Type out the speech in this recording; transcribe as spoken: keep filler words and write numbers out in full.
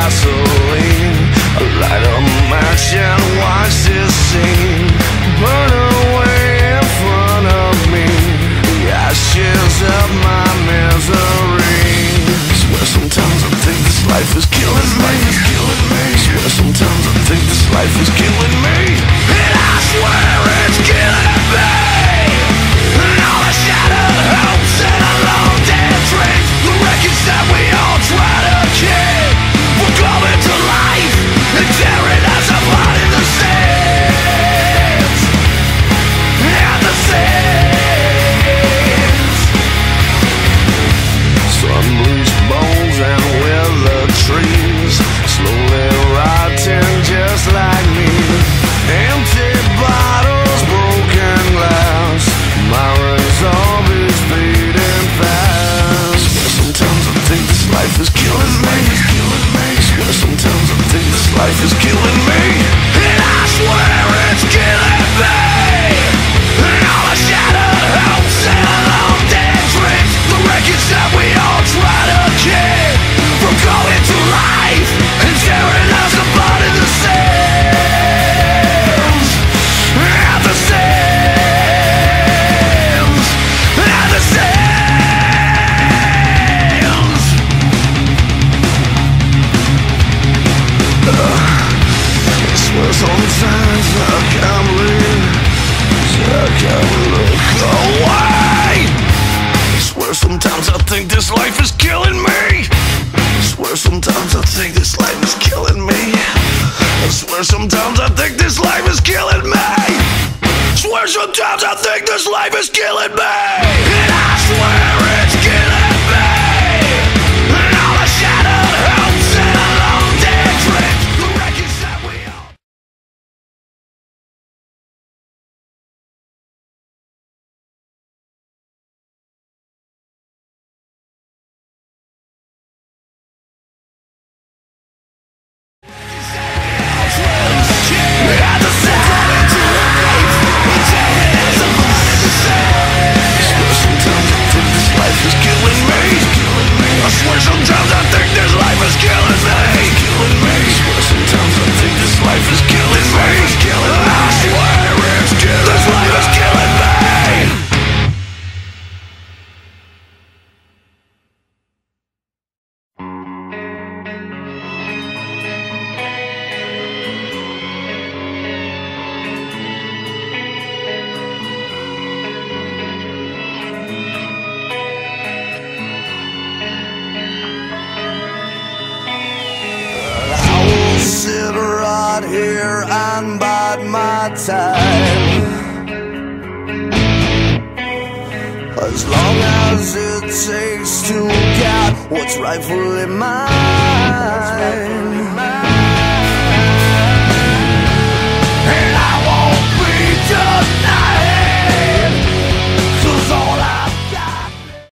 gasoline. Light a match and watch this scene burn away in front of me. The ashes of my misery. Swear sometimes I think this life is killing me. Swear sometimes I think this life is killing me. And I swear it's killing me. And all the shattered hopes and the long dead dreams, the wreckage that we all try to keep, we're coming to life and tearing us apart in the sands. And the sands. Sun-bleached bones and withered trees, slowly rotting just like me. Empty bottles, broken glass, my resolve is fading fast. Swear sometimes I think this life is killing me. Swear sometimes I think this life is killing me. And I swear it's killing me. And all the shattered hopes and the long dead dreams, the wreckage that we all try to keep, from coming to life and tearing us apart in the sands. And the sands. And the sands. uh, I swear sometimes I can't believe, I can't look away. I swear sometimes I think this life is killing me. I swear sometimes I think this life is killing me. I swear sometimes I think this life is killing me. I swear sometimes I think this life is killing me. And I swear it's killing me. And all the shattered hopes and the long dead dreams, the wreckage that we all. Sit right here and bide my time, as long as it takes to get what's rightfully mine.